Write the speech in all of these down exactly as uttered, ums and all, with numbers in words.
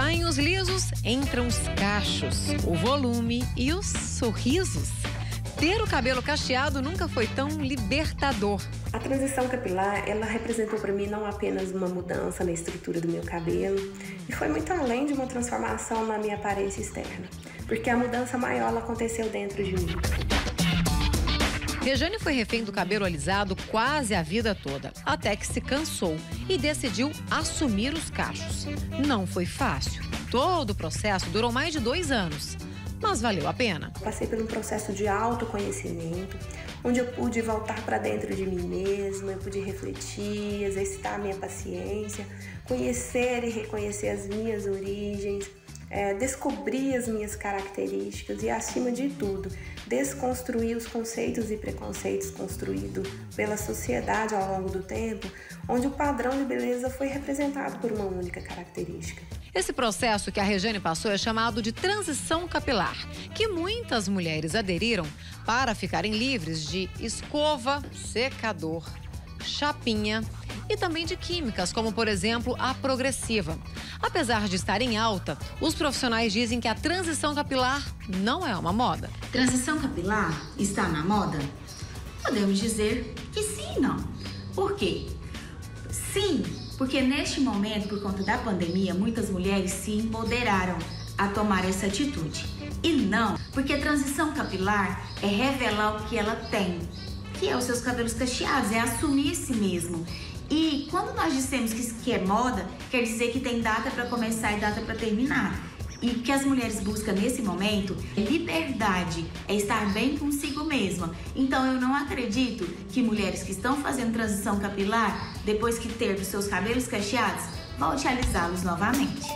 Saem os lisos, entram os cachos, o volume e os sorrisos. Ter o cabelo cacheado nunca foi tão libertador. A transição capilar, ela representou para mim não apenas uma mudança na estrutura do meu cabelo, e foi muito além de uma transformação na minha aparência externa, porque a mudança maior ela aconteceu dentro de mim. Rejane foi refém do cabelo alisado quase a vida toda, até que se cansou e decidiu assumir os cachos. Não foi fácil. Todo o processo durou mais de dois anos, mas valeu a pena. Passei por um processo de autoconhecimento, onde eu pude voltar para dentro de mim mesma, eu pude refletir, exercitar a minha paciência, conhecer e reconhecer as minhas origens, é, descobrir as minhas características e, acima de tudo, desconstruir os conceitos e preconceitos construídos pela sociedade ao longo do tempo, onde o padrão de beleza foi representado por uma única característica. Esse processo que a Rejane passou é chamado de transição capilar, que muitas mulheres aderiram para ficarem livres de escova, secador, chapinha e também de químicas, como, por exemplo, a progressiva. Apesar de estar em alta, os profissionais dizem que a transição capilar não é uma moda. Transição capilar está na moda? Podemos dizer que sim e não. Por quê? Sim, porque neste momento, por conta da pandemia, muitas mulheres se empoderaram a tomar essa atitude. E não, porque a transição capilar é revelar o que ela tem, que é os seus cabelos cacheados, é assumir-se mesmo. E quando nós dissemos que isso que é moda, quer dizer que tem data para começar e data para terminar. E o que as mulheres buscam nesse momento é liberdade, é estar bem consigo mesma. Então eu não acredito que mulheres que estão fazendo transição capilar, depois que ter os seus cabelos cacheados, volte a alisá-los novamente.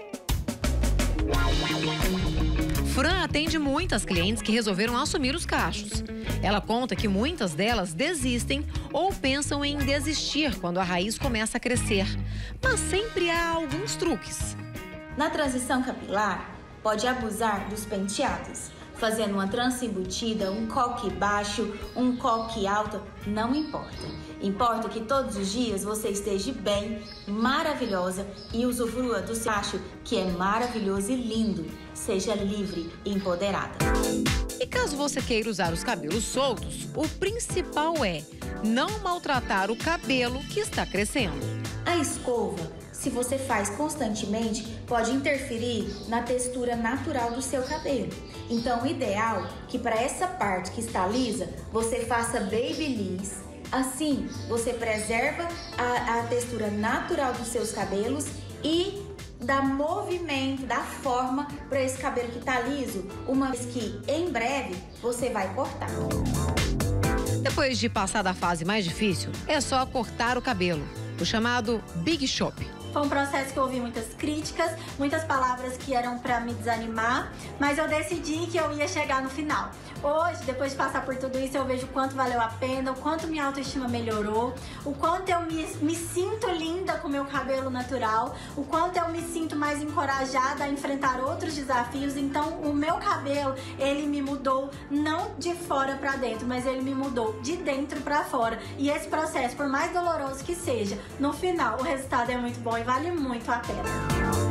Fran atende muitas clientes que resolveram assumir os cachos. Ela conta que muitas delas desistem ou pensam em desistir quando a raiz começa a crescer. Mas sempre há alguns truques. Na transição capilar, pode abusar dos penteados, fazendo uma trança embutida, um coque baixo, um coque alto, não importa. Importa que todos os dias você esteja bem, maravilhosa e usufrua do seu cacho, que é maravilhoso e lindo. Seja livre e empoderada. E caso você queira usar os cabelos soltos, o principal é não maltratar o cabelo que está crescendo. A escova, se você faz constantemente, pode interferir na textura natural do seu cabelo. Então, o ideal é que para essa parte que está lisa, você faça babyliss. Assim, você preserva a, a textura natural dos seus cabelos e dá movimento, dá forma para esse cabelo que está liso, uma vez que em breve você vai cortar. Depois de passar da fase mais difícil, é só cortar o cabelo, o chamado Big Chop. Foi um processo que eu ouvi muitas críticas, muitas palavras que eram para me desanimar, mas eu decidi que eu ia chegar no final. Hoje, depois de passar por tudo isso, eu vejo o quanto valeu a pena, o quanto minha autoestima melhorou, o quanto eu me, me sinto linda com meu cabelo natural, o quanto eu me sinto mais encorajada a enfrentar outros desafios. Então, o meu cabelo, ele me mudou não de fora para dentro, mas ele me mudou de dentro para fora. E esse processo, por mais doloroso que seja, no final, o resultado é muito bom e vale muito a pena.